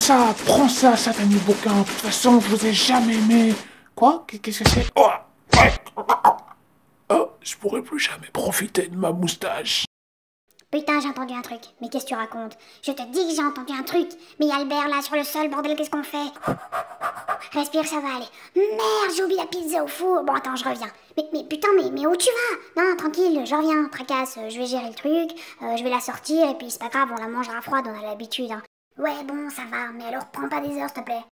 Ça, prends ça, satané bouquin. De toute façon, je vous ai jamais aimé. Quoi? Qu'est-ce que c'est? Oh, ouais. Oh, je pourrais plus jamais profiter de ma moustache. Putain, j'ai entendu un truc. Mais qu'est-ce que tu racontes? Je te dis que j'ai entendu un truc. Mais y a Albert là sur le sol, bordel, qu'est-ce qu'on fait? Respire, ça va aller. Merde, j'ai oublié la pizza au four. Bon, attends, je reviens. Mais putain, mais où tu vas? Non, tranquille, je reviens. Tracasse, je vais gérer le truc. Je vais la sortir et puis c'est pas grave, on la mangera froide, on a l'habitude. Hein. Ouais, bon, ça va. Mais alors, prends pas des heures, s'il te plaît.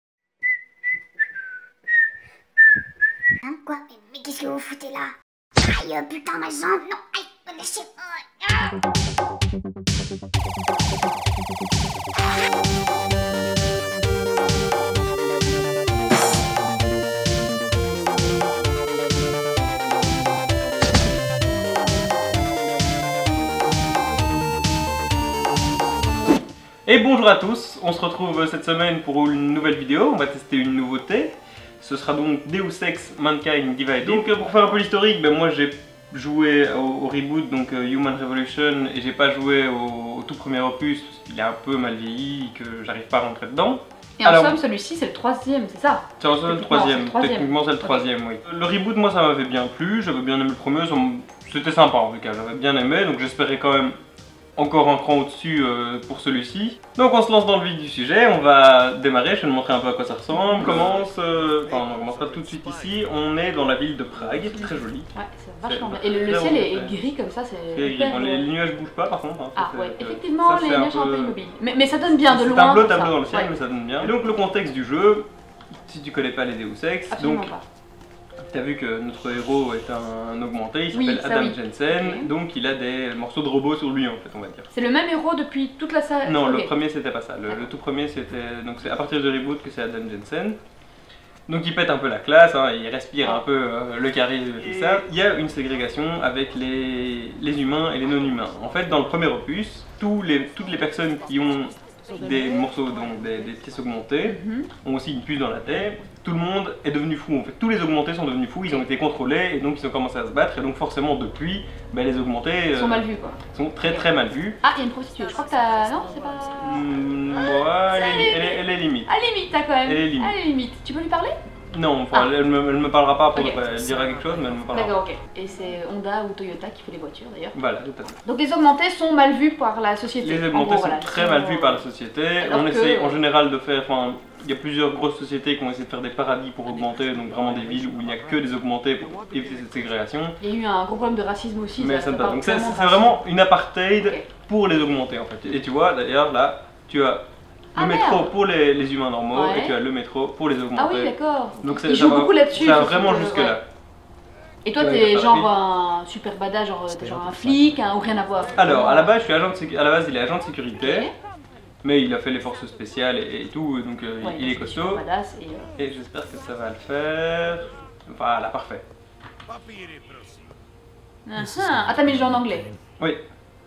Hein? Quoi? Mais qu'est-ce que vous foutez là? Aïe, putain, ma jambe. Non, aïe, lâchez. Et bonjour à tous, on se retrouve cette semaine pour une nouvelle vidéo, on va tester une nouveauté. Ce sera donc Deus Ex Mankind Divided. Donc pour faire un peu l'historique, moi j'ai joué au reboot, donc Human Revolution, et j'ai pas joué au tout premier opus, parce qu'il est un peu mal vieilli, que j'arrive pas à rentrer dedans. Et en somme, celui-ci c'est le troisième, c'est ça? C'est en somme le troisième, techniquement c'est le troisième, oui. Le reboot, moi ça m'avait bien plu, j'avais bien aimé le premier, c'était sympa en tout cas, j'avais bien aimé, donc j'espérais quand même encore un cran au-dessus pour celui-ci. Donc on se lance dans le vif du sujet, on va démarrer, je vais vous montrer un peu à quoi ça ressemble. On commence, on commencera tout de suite ici, on est dans la ville de Prague, très joli. Ouais, c'est vachement bien. Et le ciel est gris comme ça, c'est hyper... Bon, les nuages bougent pas par contre. Hein, ah ouais, effectivement, les nuages sont un peu immobiles. Mais ça donne bien de loin. C'est un tableau dans le ciel, mais ça donne bien. Et donc le contexte du jeu, si tu connais pas les Deus Ex, absolument donc... pas. Tu as vu que notre héros est un augmenté, il s'appelle Adam Jensen, donc il a des morceaux de robots sur lui en fait, on va dire. C'est le même héros depuis toute la série? Non, le premier c'était pas ça, le tout premier c'était, donc c'est à partir de reboot que c'est Adam Jensen. Donc il pète un peu la classe, hein, il respire un peu le charisme et tout ça. Il y a une ségrégation avec les humains et les non-humains. En fait dans le premier opus, toutes les personnes qui ont des morceaux, donc des pièces augmentées, ont aussi une puce dans la tête. Tout le monde est devenu fou, en fait tous les augmentés sont devenus fous, ils ont été contrôlés et donc ils ont commencé à se battre et donc forcément depuis, les augmentés sont mal vus quoi. Sont très mal vus. Ah, il y a une prostituée, je crois que t'as... Non, c'est pas... Ouais, elle est limite. À limite, t'as quand même. Elle est limite. Elle est limite. Tu peux lui parler? Non, enfin, elle me parlera pas, elle dira quelque chose mais elle me parlera pas. D'accord, ok. Et c'est Honda ou Toyota qui fait les voitures d'ailleurs. Voilà, tout à fait. Donc les augmentés sont mal vus par la société. Les augmentés sont très mal vus par la société. On essaie en général de faire... Il y a plusieurs grosses sociétés qui ont essayé de faire des paradis pour augmenter, donc vraiment des villes où il n'y a que des augmentés pour éviter cette ségrégation. Il y a eu un gros problème de racisme aussi. Mais ça ne passe. Donc c'est vraiment une apartheid pour les augmentés en fait. Et tu vois d'ailleurs là, tu as le métro pour les humains normaux et tu as le métro pour les augmentés. Ah oui d'accord. Donc ils jouent beaucoup là-dessus. Ça va vraiment jusque là. Et toi t'es genre un super badass, t'es genre un flic ou rien à voir? Alors à la base je suis agent de sécurité, à la base il est agent de sécurité. Mais il a fait les forces spéciales et tout, donc il est costaud. Et j'espère que ça va le faire. Voilà, parfait. Ah, t'as mis le jeu en anglais? Oui.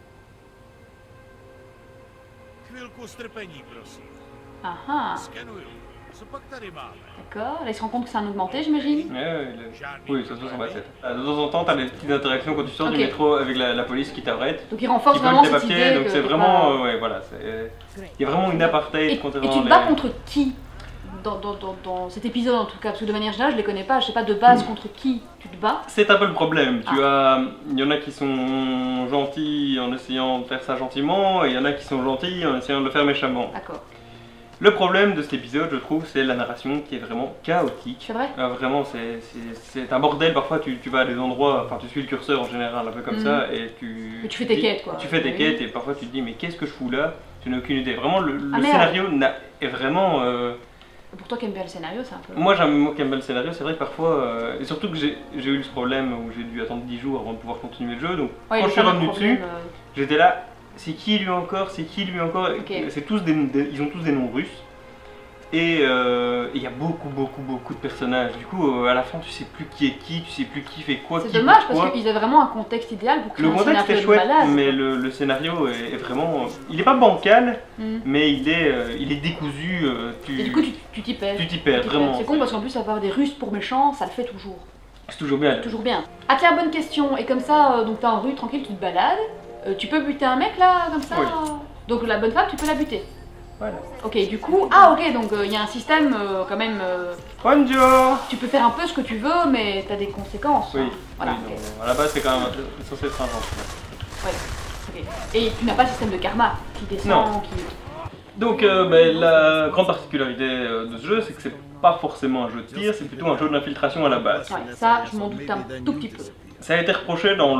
Ah. D'accord, là il se rend compte que c'est un augmenté, j'imagine? Oui, ça se passe en bas. De temps en temps, t'as des petites interactions quand tu sors du métro avec la police qui t'arrête. Donc il renforce vraiment cette idée. Donc c'est vraiment, ouais, voilà, il y a vraiment une apartheid. Et tu te bats contre qui dans cet épisode en tout cas? Parce que de manière générale, je les connais pas, je sais pas de base contre qui tu te bats. C'est un peu le problème. Il y en a qui sont gentils en essayant de faire ça gentiment, et il y en a qui sont gentils en essayant de le faire méchamment. D'accord. Le problème de cet épisode, je trouve, c'est la narration qui est vraiment chaotique. C'est vrai? Vraiment, c'est un bordel. Parfois, tu vas à des endroits, enfin, tu suis le curseur en général, un peu comme ça, et tu fais tes quêtes, quoi. Tu fais tes quêtes, et parfois tu te dis, mais qu'est-ce que je fous là? Tu n'as aucune idée. Vraiment, le scénario est vraiment... Pour toi qui aimes bien le scénario, c'est un peu... Moi qui aime bien le scénario, c'est vrai que parfois... et surtout que j'ai eu ce problème où j'ai dû attendre 10 jours avant de pouvoir continuer le jeu, donc quand je suis revenu dessus, j'étais là... C'est qui lui encore? C'est qui lui encore? C'est tous ils ont tous des noms russes. Et il y a beaucoup de personnages. Du coup, à la fin, tu sais plus qui est qui, tu sais plus qui fait quoi. C'est dommage parce qu'ils avaient vraiment un contexte idéal pour créer un scénario. Le contexte est chouette, mais le scénario est vraiment... Il est pas bancal, mais il est décousu. Et du coup, tu t'y perds. Tu t'y perds, vraiment. C'est con parce qu'en plus, avoir des Russes pour méchants, ça le fait toujours. C'est toujours bien. Toujours bien. Ah tiens, bonne question. Et comme ça, donc t'es en rue, tranquille, tu te balades. Tu peux buter un mec là, comme ça? Oui. Donc la bonne femme, tu peux la buter? Voilà. Ok, du coup, ah ok, donc il y a un système quand même. Bonjour. Tu peux faire un peu ce que tu veux, mais t'as des conséquences. Oui, hein. Voilà. oui, ok. non, à la base c'est quand même censé être un vent. Ouais, ok. Et tu n'as pas de système de karma qui descend, Non. qui. Donc la grande particularité de ce jeu, c'est que c'est pas forcément un jeu de tir, c'est plutôt un jeu d'infiltration à la base. Ouais, ça, je m'en doute un tout petit peu. Ça a été reproché dans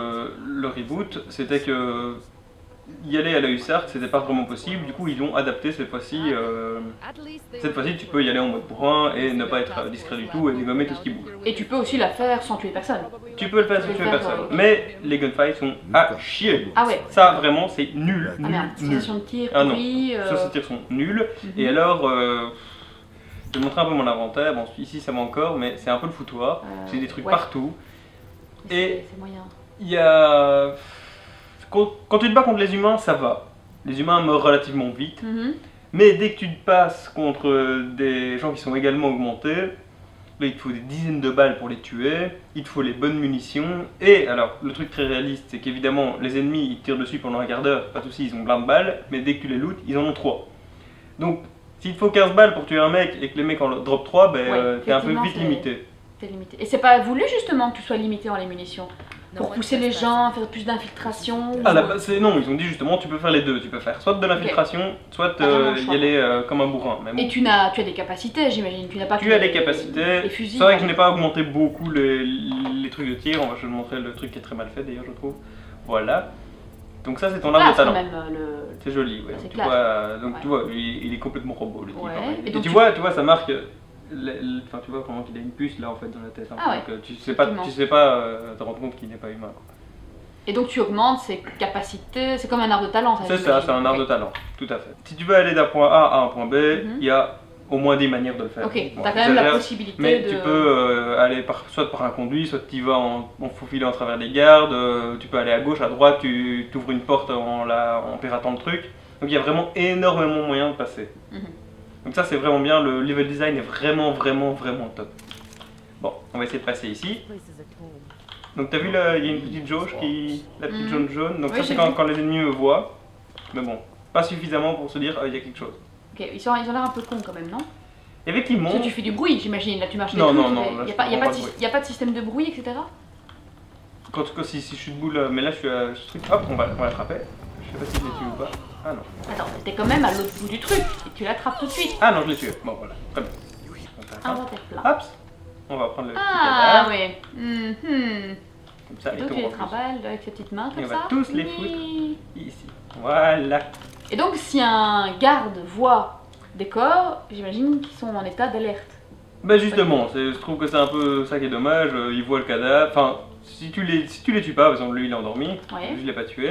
le reboot, c'était que y aller à la hussarde, c'était pas vraiment possible, du coup ils l'ont adapté cette fois-ci. Cette fois-ci, tu peux y aller en mode bourrin et ne pas être discret du tout et dégommer tout ce qui bouge. Et tu peux aussi la faire sans tuer personne. Tu peux le faire si Tu tu peux fais le faire, personne, ouais. mais les gunfights sont à chier. Ah ouais. Ça vraiment c'est nul, Ah nul, merde, nul. sensation de tir, Ah non. oui. Ceux qui tirs sont nuls. Mhm. Et alors, je vais montrer un peu mon inventaire. Bon, ici ça va encore, mais c'est un peu le foutoir. J'ai des trucs ouais. partout. Et C'est moyen. il y a. Quand tu te bats contre les humains, ça va. Les humains meurent relativement vite. Mhm. Mais dès que tu te passes contre des gens qui sont également augmentés, là il te faut des dizaines de balles pour les tuer, il te faut les bonnes munitions, et alors le truc très réaliste c'est qu'évidemment les ennemis ils te tirent dessus pendant un quart d'heure, pas de soucis, ils ont plein de balles, mais dès que tu les lootes, ils en ont 3. Donc s'il te faut 15 balles pour tuer un mec et que les mecs en drop 3, ben Ouais, t'es un peu effectivement, vite c'est- limité. C'est limité. Et c'est pas voulu justement que tu sois limité en les munitions pour pousser les gens, faire plus d'infiltration. Ah là non, ils ont dit justement tu peux faire les deux, tu peux faire soit de l'infiltration, soit Pas vraiment le y choix. aller comme un bourrin. Mais bon. Et tu as des capacités, j'imagine. Tu n'as pas Tu que as des capacités. les fusils. C'est vrai que je quoi. n'ai pas augmenté beaucoup les trucs de tir. Je vais te montrer le truc qui est très mal fait d'ailleurs, je trouve. Voilà. Donc ça c'est ton arme de Classe, quand talent. même, C'est joli, ouais. C'est Tu classe. vois, donc Ouais. tu vois, il est complètement robot le type. Ouais. en fait. Et Et donc tu tu- vois, ça marque. Enfin, tu vois comment il a une puce là en fait dans la tête. hein. Ah ouais. Donc tu sais Effectivement. pas te rendre compte qu'il n'est pas humain. Quoi. Et donc tu augmentes ses capacités. C'est comme un art de talent. C'est ça, c'est un art de talent, tout à fait. Si tu veux aller d'un point A à un point B, il y a au moins des manières de le faire. Ok, Bon, t'as quand même la j'exagère, possibilité mais de. tu peux aller soit par un conduit, soit tu y vas en faufilant à travers les gardes, tu peux aller à gauche, à droite, tu ouvres une porte en piratant le truc. Donc il y a vraiment énormément moyen de passer. Mhm. Donc ça c'est vraiment bien, le level design est vraiment top. Bon, on va essayer de passer ici. Donc t'as vu là, il y a une petite jauge la petite jaune. Donc Oui, ça c'est j'ai quand, vu. quand les ennemis me voient. Mais bon, pas suffisamment pour se dire il y a quelque chose. Ok, ils ont l'air un peu cons quand même, non? Et effectivement, Parce que tu fais du bruit, j'imagine. Là, tu marches des Non, trucs, non, non, il là, n'y je a, pas- fais y a, vraiment pas de pas de sy- y a pas de système de bruit, etc. si je suis debout là, mais là je suis à ce truc, hop, on va l'attraper. Je sais pas si je l'ai tué ou pas. Ah non. Attends, t'es quand même à l'autre bout du truc et tu l'attrapes tout de suite. Ah non, je l'ai tué. Bon voilà, très bien. Donc, Un attends. water plat. Hop, on va prendre le petit Ah cadavre, ouais. Mhm. comme ça, Et il donc tu tombe les en plus. trimbales avec ses petites mains Et comme on ça. va tous les Oui. Ici, voilà. Et donc si un garde voit des corps, j'imagine qu'ils sont en état d'alerte. Bah justement, je trouve que c'est un peu ça qui est dommage, il voit le cadavre, enfin, si tu les tues pas, par exemple lui il est endormi, Ouais. je l'ai pas tué,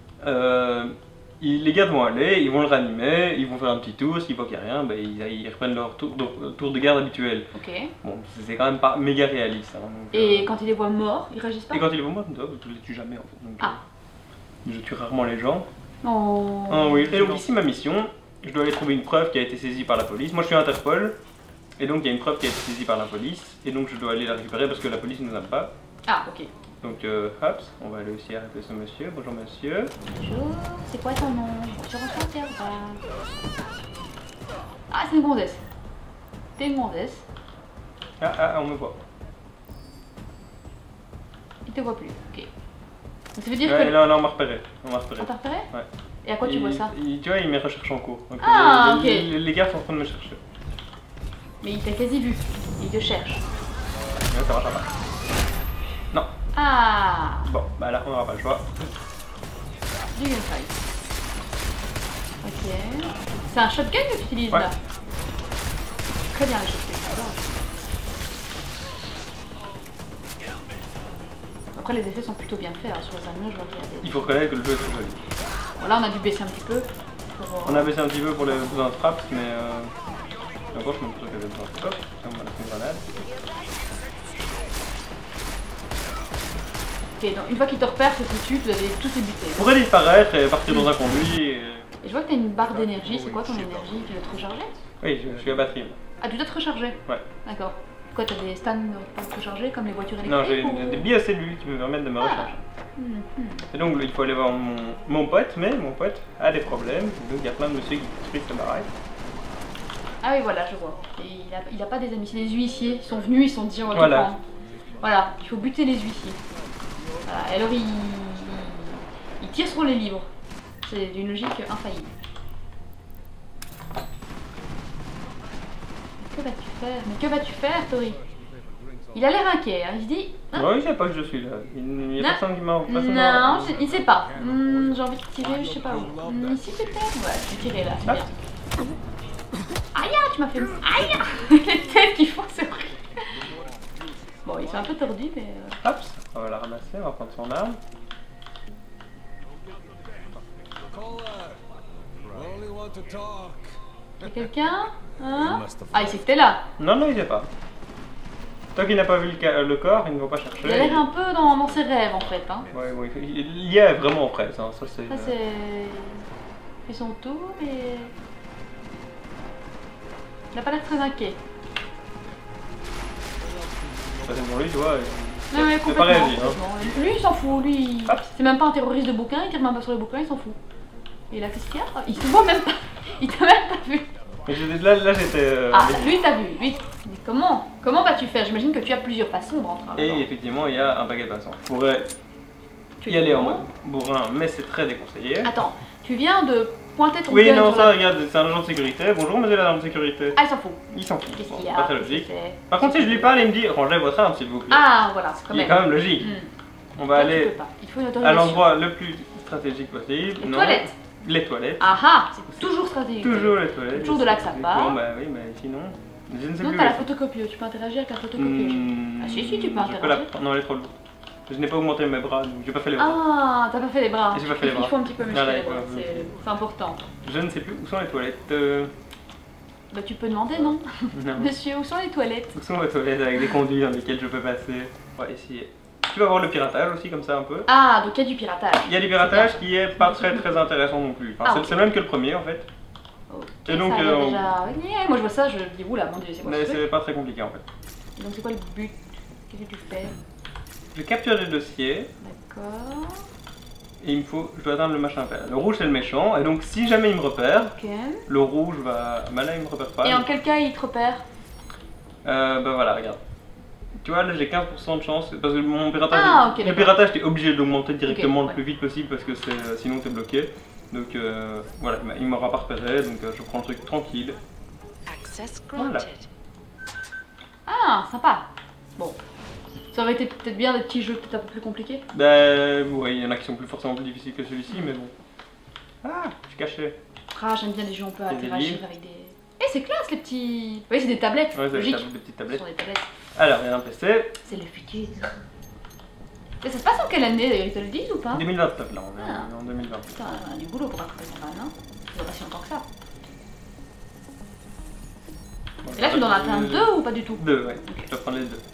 les gardes vont aller, ils vont le ranimer, ils vont faire un petit tour, s'ils voient qu'il n'y a rien, bah, ils reprennent leur tour de garde habituel. Ok. Bon, c'est quand même pas méga réaliste. Hein, donc, Et quand ils les voient morts, ils réagissent pas? et quand ils les voient morts, je les tue jamais en fait. Donc, Ah. je tue rarement les gens. Oh. Ah oui, et donc ici ma mission, je dois aller trouver une preuve qui a été saisie par la police. Moi je suis Interpol, et donc il y a une preuve qui a été saisie par la police, et donc je dois aller la récupérer parce que la police ne nous aime pas. Ah, ok. Donc hop, on va aller aussi arrêter ce monsieur. Bonjour monsieur. Bonjour, c'est quoi ton nom? Je reçois tes repas. Ah, c'est une gonzesse. T'es une gonzesse. Ah, on me voit. Il te voit plus. Ok. Donc ça veut dire Ouais, que. là on m'a repéré. On m'a repéré. On t'a repéré? Ouais. Et à quoi tu vois ça? Tu vois, il met recherche en cours. Donc, Ah, ok. les gars sont en train de me chercher. Mais il t'a quasi vu. Il te cherche. Ouais, ça marche pas. Non. Ah, Bon, bah là on n'aura pas le choix. du gunfight. Ok. C'est un shotgun que tu utilises Ouais. là? Très bien le shotgun. j'adore. Après les effets sont plutôt bien faits hein, sur les animaux, je vois qu'il y a Il des... faut reconnaître que le jeu est très joli. Bon, là on a dû baisser un petit peu. Pour, On a baissé un petit peu pour les besoins de frappe, mais encore je me trouve qu'il y avait besoin de frappe. On va lancer une grenade. Ok, donc une fois qu'il te repère, c'est foutu, tu dois aller tous les buter. On pourrait disparaître et partir dans un conduit. Et je vois que t'as une barre d'énergie, c'est quoi ton énergie? Tu dois te recharger? Oui, je suis à batterie. Ah, tu dois te recharger? Ouais. D'accord. Quoi, t'as des stands pour te charger comme les voitures Non, électriques j'ai des billets cellules qui me permettent de me recharger. Et donc il faut aller voir mon pote, mais mon pote a des problèmes, donc il y a plein de monsieur qui détruisent sa baraque. Ah oui, voilà, je vois. Et il a pas des amis, c'est des huissiers. Ils sont venus, ils se sont dit on va Voilà. tout prendre. Voilà, il faut buter les huissiers. Voilà. Et alors il tire sur les livres. C'est d'une logique infaillible. Que vas-tu faire? Mais que vas-tu faire, Tori? Il a l'air inquiet, hein. Il se dit... Hein? Ouais, il sait pas que je suis là. Il y a Non. personne qui m'a... Non, il sait pas. J'ai envie de tirer, je sais pas où. Ici peut-être? Ouais, je vais tirer là, c'est bien. Aïe, tu m'as fait... Aïe. Les têtes qu'ils font, c'est horrible. Bon, ils sont un peu tordus, mais... Hop, on va la ramasser, on va prendre son arme. Y'a quelqu'un? Hein? Ah, il sait que t'es là. Non, non, il sait pas. Tant qu'il n'a pas vu le corps, il ne va pas chercher. Il a l'air un peu dans ses rêves en fait. Hein. Ouais, ouais, il y est vraiment presque. Hein. Ça, c'est. Ça, c'est. Il fait son tour et. Il n'a pas l'air très inquiet. C'est pour lui, tu vois. Non, mais c'est pas réagi. complètement. Lui, il s'en fout. Lui, c'est même pas un terroriste de bouquin. Il tire même pas sur les bouquins, il s'en fout. Et là, qu'est-ce qu'il y a? Il se voit même pas. Il t'a même pas vu. Mais là j'étais. Ah, lui, t'as vu. Lui, comment vas-tu faire? J'imagine que tu as plusieurs façons de rentrer. Et effectivement, il y a un paquet de façons. Je pourrais y aller en mode bourrin, mais c'est très déconseillé. Attends, tu viens de pointer ton Oui, gun non, sur ça, la- regarde, c'est un agent de sécurité. Bonjour, monsieur l'agent de sécurité. Ah, il s'en fout. Il s'en fout. Qu'est-ce Bon, qu'il y a? pas très Qu'est-ce logique. qu'il fait? Par contre, si je lui parle, il me dit rangez votre arme, s'il vous plaît. Ah, voilà, c'est Il est quand même logique. On va Toi, tu aller peux pas. Il faut une à autorisation. l'endroit le plus stratégique possible. Les Non. toilettes. Les toilettes. Ah ah, c'est toujours stratégique. Toujours les toilettes. Toujours de là que ça part. Bon, bah oui, mais sinon. Je ne sais Non, plus. t'as la photocopieuse, tu peux interagir avec la photocopieuse. Ah si, si, tu peux Je peux la interagir. prendre. Non, elle est trop lourde. Je n'ai pas augmenté mes bras, donc j'ai pas fait les bras. Ah, t'as pas fait les bras. J'ai pas fait les bras. Il faut un petit peu muscler Voilà, les bras, ouais, c'est important. Je ne sais plus où sont les toilettes. Bah tu peux demander, non? Non. Monsieur, où sont les toilettes? Où sont les toilettes avec des conduits dans lesquels je peux passer? On va essayer. Tu vas voir le piratage aussi, comme ça un peu. Ah, donc il y a du piratage. Il y a du piratage qui est pas très intéressant non plus. Enfin, Ah, ok. c'est le même que le premier en fait. Ok, Et donc, ça a l'air déjà... Yeah, moi je vois ça, je me dis, oula, mon dieu, c'est quoi Mais ce truc? c'est pas très compliqué en fait. Donc c'est quoi le but? Qu'est-ce que tu fais? Je capture les dossiers D'accord. et il me faut. Je dois atteindre le machin vert. Le rouge c'est le méchant et donc si jamais il me repère, Ok. le rouge va. Bah là il me repère pas. Et en quel cas il te repère? Bah voilà, regarde. Tu vois, là j'ai 15% de chance parce que mon piratage. Ah, ok, le d'accord. piratage, t'es obligé d'augmenter directement Ok, le plus vite possible parce que sinon t'es bloqué. Donc voilà, il m'aura pas repéré donc je prends le truc tranquille. Access Voilà. granted. Ah, sympa. Bon. Ça aurait été peut-être bien des petits jeux peut-être un peu plus compliqués. Bah ouais, il y en a qui sont plus forcément plus difficiles que celui-ci, mais bon. Ah, je suis caché. Ah, j'aime bien les jeux où on peut Des interagir livres. avec des... Eh, c'est classe les petits... Oui, c'est des tablettes, Ouais, c'est logique. des petites Ce tablettes. sont des tablettes. Alors, il y a un PC. C'est le futur. Et ça se passe en quelle année d'ailleurs, ils te le disent ou pas? 2029 là, on est Ah. en 2020. Putain, on a du boulot pour rattraper ça quand même, hein. Ça doit pas si longtemps que ça. Et là, tu dois en atteindre deux ou pas du tout? Deux, ouais. Je dois prendre les deux.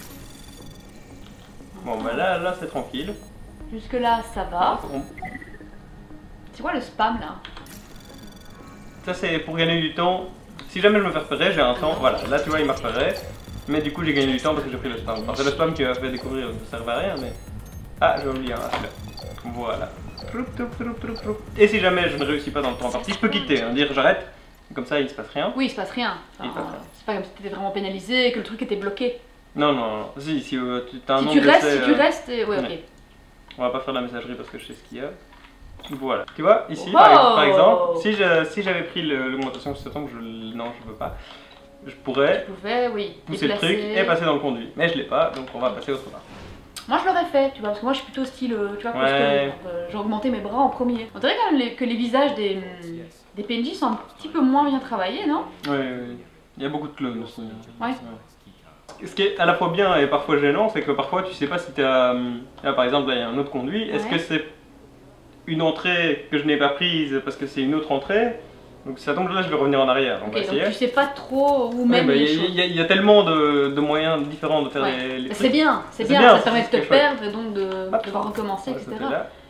Bon, bah là c'est tranquille. Jusque là, ça va. On- C'est quoi le spam là? Ça c'est pour gagner du temps. Si jamais je me fais repérer, j'ai un temps. Voilà, là tu vois, il m'a repéré. Mais du coup, j'ai gagné du temps parce que j'ai pris le spam. Enfin, c'est le spam qui m'a fait découvrir, ça servait à rien, mais. Ah, j'ai oublié un, celui-là. Voilà. Et si jamais je ne réussis pas dans le temps imparti, je peux quitter, hein, dire j'arrête. Comme ça, il se passe rien. Oui, il se passe rien. Il se passe rien. C'est pas comme si t'étais vraiment pénalisé et que le truc était bloqué. Non, non, non. Si tu as un Si nombre tu restes, d'essais, si tu restes, ouais, ok. ouais. On va pas faire la messagerie parce que je sais ce qu'il y a. Voilà. Tu vois, ici, Oh par exemple, si j'avais pris l'augmentation de ce temps, non, je veux pas. Je pourrais Tu pouvais, oui. pousser le déplacer. truc et passer dans le conduit. Mais je l'ai pas, donc on va passer autre part. Moi je l'aurais fait, tu vois, parce que moi je suis plutôt style, tu vois, Ouais. j'ai augmenté mes bras en premier. On dirait quand même que les visages des PNJ sont un petit peu moins bien travaillés, non? Oui, oui. Il y a beaucoup de clones aussi. Ouais. Ce qui est à la fois bien et parfois gênant, c'est que parfois tu sais pas si tu as. Là par exemple, là il y a un autre conduit. Est-ce Ouais. que c'est une entrée que je n'ai pas prise parce que c'est une autre entrée? Donc si ça tombe là, je vais revenir en arrière. On Ok, va donc essayer. tu sais pas trop où Ouais, même bah, les il choses. y a tellement de moyens différents de faire Ouais. les Mais trucs. c'est bien, C'est c'est bien, bien, ça te permet de c'est te chouette. perdre et donc de Hop. devoir recommencer, Ouais, etc. c'était là.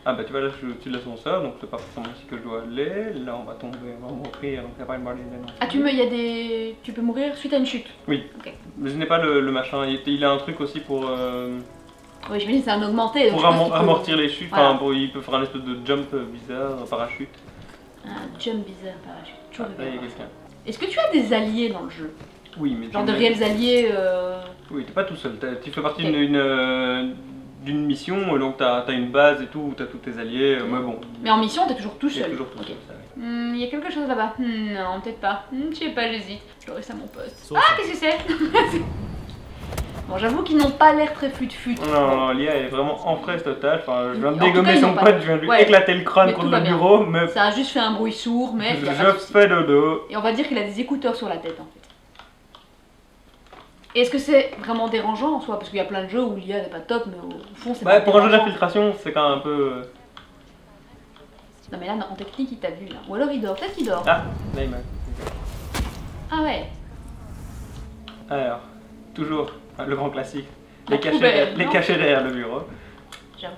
Ah bah tu vois là je suis au-dessus de l'ascenseur, donc c'est pas forcément ici que je dois aller. Là on va tomber, on va mourir, donc il n'y a pas une balle non. Ah tu peux mourir suite à une chute? Oui. Ok. Mais je n'ai pas le machin, il a un truc aussi pour... Oui, j'imagine c'est un augmenté. pour amortir les chutes, Voilà. enfin il peut faire un espèce de jump bizarre, un parachute. Un jump bizarre parachute. Ah, là il y a quelqu'un. Est-ce que tu as des alliés dans le jeu? Oui, mais Genre de réels alliés Oui, t'es pas tout seul, tu fais partie d'une mission, donc t'as une base et tout, où t'as tous tes alliés, mais bon. Mais en mission, t'es toujours tout T'es seul. toujours tout Ok. seul, ça, oui. Il y a quelque chose là-bas. Non, peut-être pas. Je sais pas, j'hésite. Je reste à mon poste. Ah, qu'est-ce que c'est? Bon, j'avoue qu'ils n'ont pas l'air très fut-fut. Non, l'IA est vraiment en fraise totale, enfin je viens de En tout cas, dégommer ils son n'ont pas- pote, je viens de lui Ouais. éclater le crâne Mais contre tout va le bien. bureau, mais Ça a juste fait un bruit sourd, mais. y a pas de je souci. fais dodo. Et on va dire qu'il a des écouteurs sur la tête en fait. Et est-ce que c'est vraiment dérangeant en soi? Parce qu'il y a plein de jeux où l'IA n'est pas top, mais au fond c'est Ouais, pas pour un jeu dérangeant. d'infiltration, c'est quand même un peu... Non mais là, en technique, il t'a vu là. Ou alors il dort, peut-être qu'il dort. Ah, là il m'a... Ah ouais. Alors, toujours, le grand classique. La poubelle, Les non cachets derrière le bureau. J'avoue.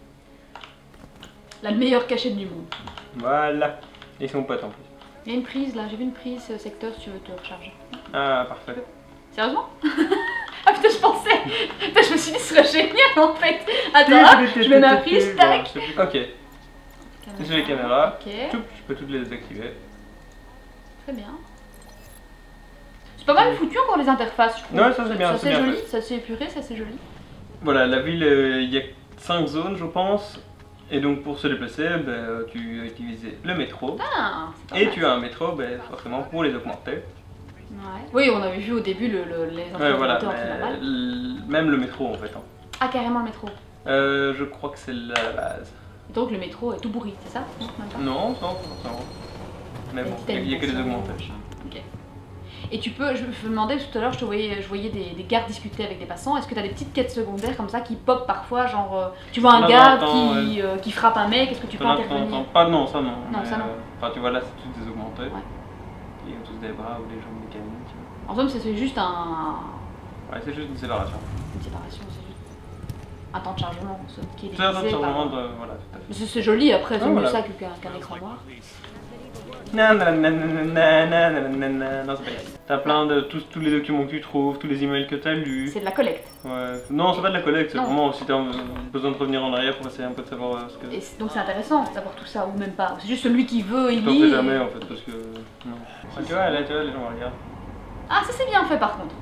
La meilleure cachette du monde. Voilà. Et son pote en plus. Il y a une prise là, j'ai vu une prise secteur si tu veux te recharger. Ah, parfait. Sérieusement? Ah putain, je pensais. Putain, je me suis dit ce serait génial en fait. Attends, hop, je mets ma prise, tac. Ok, j'ai les caméras. Ok, Toup, je peux toutes les désactiver. très bien. C'est pas mal foutu encore les interfaces, je trouve. Ouais, ça, c'est bien, Ça c'est c'est bien joli, fait. ça c'est épuré, ça c'est joli. Voilà, la ville, il y a 5 zones je pense. Et donc pour se déplacer, ben, tu as utilisé le métro. Ah, c'est pas Et mal. tu as un métro, ben, forcément pour les augmenter. Ouais. Oui, on avait vu au début les Ouais, voilà, interlocuteurs qui mais normal. même le métro en fait. Hein. Ah, carrément le métro. Je crois que c'est la base. Donc le métro est tout pourri, c'est ça? Non, même pas. Non, non, non. Mais bon, Petite il n'y a que des animation, augmentations. Ok. Et tu peux, je me demandais tout à l'heure, je voyais des gardes discuter avec des passants. Est-ce que tu as des petites quêtes secondaires comme ça qui pop parfois, genre tu vois un Là, garde j'entends, qui frappe un mec, est-ce que tu peux intervenir? Pas, non, ça non. Non, mais, ça non. Enfin, tu vois là, c'est tous des augmentés. Ouais. Ils ont tous des bras ou des jambes mécaniques. En somme, c'est juste Ouais, c'est juste une séparation. une séparation, c'est juste un temps de chargement en somme, qui est C'est un divisé par... vraiment de. Voilà, tout à fait. Mais c'est joli, après, c'est Ah, mieux voilà. ça qu'un écran noir. Non, non, non, non, non, non, non, non, non, non, c'est pas grave. T'as plein de tous les documents que tu trouves, tous les emails que t'as lus. C'est de la collecte. Ouais. Non, c'est pas de la collecte, c'est Non. vraiment si t'as besoin de revenir en arrière pour essayer un peu de savoir ce que. Et donc c'est intéressant d'avoir tout ça, ou même pas. C'est juste celui qui veut, il T'en lit. fais et- jamais en fait parce que. Non. Ah, tu vois, là, tu vois, les gens regardent. Ah, ça c'est bien fait par contre.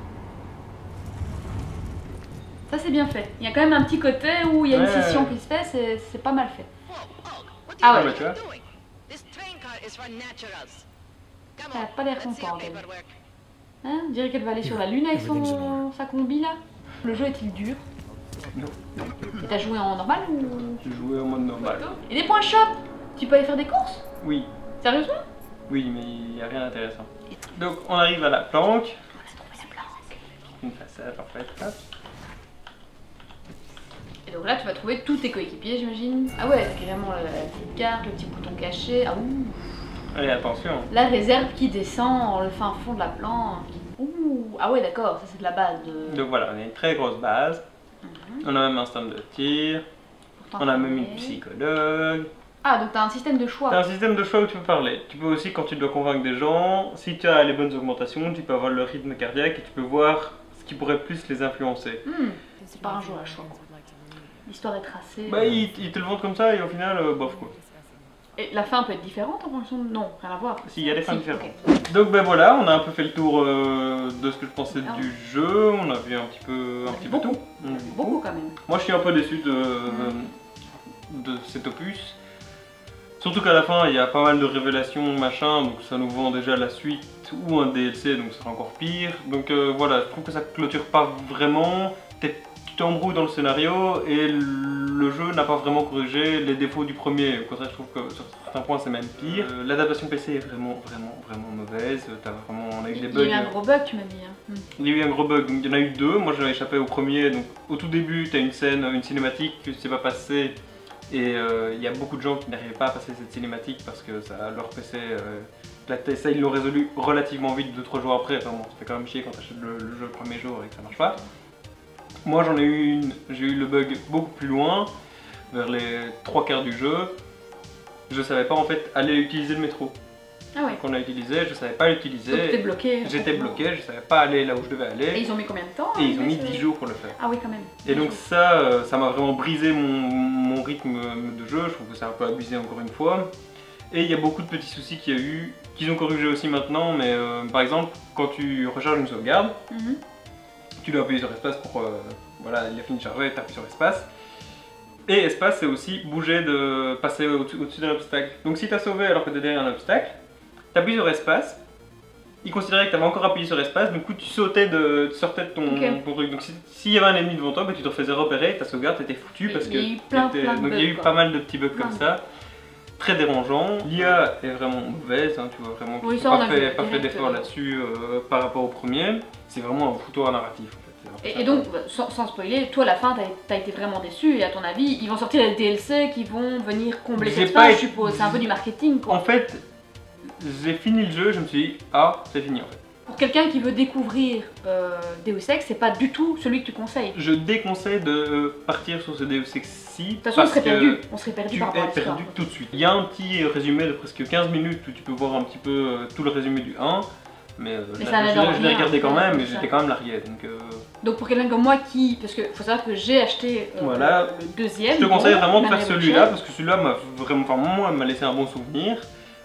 Ça c'est bien fait. Il y a quand même un petit côté où il y a une Ouais. scission qui se fait, c'est pas mal fait. What Ah are ouais. you bah, tu vois. doing? This train car is for naturals. Come Elle a on, pas l'air let's see your contente, elle. paperwork. Hein, on dirait qu'elle va aller sur la lune avec sa combi là. Le jeu est-il dur? Non. Et t'as joué en normal ou... Tu jouais en mode normal. Et des points shop? Tu peux aller faire des courses? Oui, Sérieusement? oui, mais il n'y a rien d'intéressant. Donc on arrive à la planque. Une façade en fait. Hop. Et donc là tu vas trouver tous tes coéquipiers j'imagine. Ah ouais, carrément la petite carte, le petit bouton caché. Ah ouh. Allez, attention. La réserve qui descend en le fin fond de la planque. Ouh. Ah ouais d'accord, ça c'est de la base de... Donc voilà, on a une très grosse base. On a même un stand de tir. On a même une psychologue. Ah donc t'as un système de choix. T'as un système de choix où tu peux parler. Tu peux aussi, quand tu dois convaincre des gens, si tu as les bonnes augmentations, tu peux avoir le rythme cardiaque et tu peux voir ce qui pourrait plus les influencer. C'est pas un jeu à choix quoi. L'histoire est tracée. Bah, ils te le vendent comme ça et au final, bof quoi. Et la fin peut être différente en fonction de... Non, rien à voir. Si, il y a des fins Si, différentes. ok. Donc ben voilà, on a un peu fait le tour de ce que je pensais Ah. du jeu, on a vu un petit peu Beaucoup. tout. On a vu Beaucoup quand même. Moi je suis un peu déçu de cet opus. Surtout qu'à la fin il y a pas mal de révélations, machin, donc ça nous vend déjà la suite ou un DLC, donc ça sera encore pire. Donc voilà, je trouve que ça clôture pas vraiment. Tu t'embrouilles dans le scénario et le jeu n'a pas vraiment corrigé les défauts du premier. Au contraire, je trouve que sur certains points c'est même pire. L'adaptation PC est vraiment mauvaise. On a eu des Il y a bugs. eu un gros bug tu m'as dit. Hein. Il y a eu un gros bug, donc il y en a eu deux. Moi j'avais échappé au premier. Donc au tout début, tu as une scène, une cinématique que tu sais pas passer. Et il y a beaucoup de gens qui n'arrivaient pas à passer cette cinématique parce que ça leur PC. Ça ils l'ont résolu relativement vite, 2-3 jours après. Enfin bon, ça fait quand même chier quand tu achètes le jeu le premier jour et que ça marche pas. Moi j'en ai eu une, j'ai eu le bug beaucoup plus loin. vers les 3/4 du jeu, je savais pas en fait aller utiliser le métro. Ah ouais. Qu'on a utilisé, je savais pas l'utiliser. Donc t'étais bloqué. J'étais bloqué, je savais pas aller là où je devais aller. Et ils ont mis combien de temps? Et ils ont mis 10 jours pour le faire. Ah oui, quand même. Et donc ça m'a vraiment brisé mon rythme de jeu, je trouve que c'est un peu abusé encore une fois. Et il y a beaucoup de petits soucis qu'il y a eu, qu'ils ont corrigé aussi maintenant, mais par exemple, quand tu recharges une sauvegarde, tu dois appuyer sur espace pour... voilà, il a fini de charger, tu appuies sur espace. Et espace, c'est aussi bouger, de passer au-dessus d'un obstacle. Donc si tu as sauvé alors que tu es derrière un obstacle, tu appuies sur espace, il considérait que tu avais encore appuyé sur espace, du coup tu sortais de ton truc. Donc s'il y avait un ennemi devant toi, bah, tu te refaisais repérer, ta sauvegarde était foutue parce que... Il y a eu plein de bugs, il y a eu pas mal de petits bugs comme ça. Très dérangeant. L'IA est vraiment mauvaise, hein, tu vois, vraiment oui, pas fait d'effort là-dessus par rapport au premier. C'est vraiment un foutoir narratif en fait. Et donc, sans spoiler, toi à la fin t'as été vraiment déçu et à ton avis, ils vont sortir des DLC qui vont venir combler cette fin, je suppose. C'est un peu du marketing quoi. En fait, j'ai fini le jeu, je me suis dit, ah, c'est fini en fait. Pour quelqu'un qui veut découvrir Deus Ex, c'est pas du tout celui que tu conseilles. Je déconseille de partir sur ce Deus Ex-ci. De toute façon, on serait perdu par rapport à l'histoire. Tu es perdu tout de suite. Il y a un petit résumé de presque 15 minutes où tu peux voir un petit peu tout le résumé du 1. Mais je l'ai regardé quand même, mais j'étais quand même largué. Donc pour quelqu'un comme moi qui... Parce qu'il faut savoir que j'ai acheté voilà. le deuxième. Je te conseille vraiment de faire celui-là parce que celui-là m'a vraiment... Enfin moi, il m'a laissé un bon souvenir.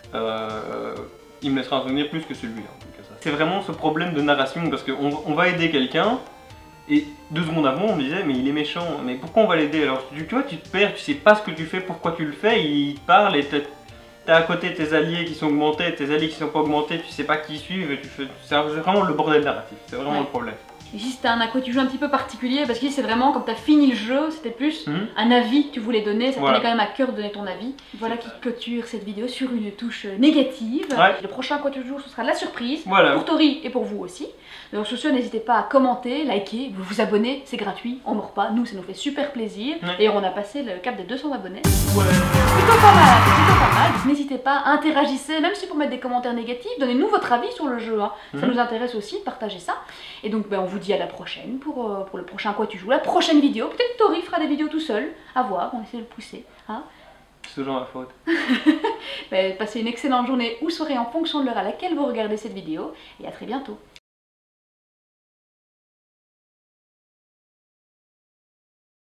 Il me laissera un souvenir plus que celui-là. C'est vraiment ce problème de narration parce qu'on va aider quelqu'un et 2 secondes avant on me disait mais il est méchant, mais pourquoi on va l'aider? Alors tu vois, tu te perds, tu sais pas ce que tu fais, pourquoi tu le fais, il parle et t'as à côté tes alliés qui sont augmentés, tes alliés qui sont pas augmentés, tu sais pas qui suivent, c'est vraiment le bordel narratif, c'est vraiment le problème. Ici c'était un à quoi tu joues un petit peu particulier parce que c'est vraiment comme tu as fini le jeu, c'était plus un avis que tu voulais donner, ça tenait quand même à cœur de donner ton avis. Voilà qui clôture cette vidéo sur une touche négative. Le prochain à quoi tu joues ce sera la surprise pour Tori et pour vous aussi. Donc sur ce, n'hésitez pas à commenter, liker, vous abonner, c'est gratuit, on meurt pas, nous ça nous fait super plaisir. D'ailleurs on a passé le cap des 200 abonnés. Plutôt pas mal, plutôt pas mal. N'hésitez pas, interagissez, même si pour mettre des commentaires négatifs, donnez-nous votre avis sur le jeu, hein. Ça nous intéresse aussi, partagez ça. Et donc on vous dit à la prochaine pour le prochain quoi tu joues, la prochaine vidéo. Peut-être Tori fera des vidéos tout seul, à voir, on essaie de le pousser. Hein. C'est toujours ma faute. Passez une excellente journée ou soirée en fonction de l'heure à laquelle vous regardez cette vidéo et à très bientôt.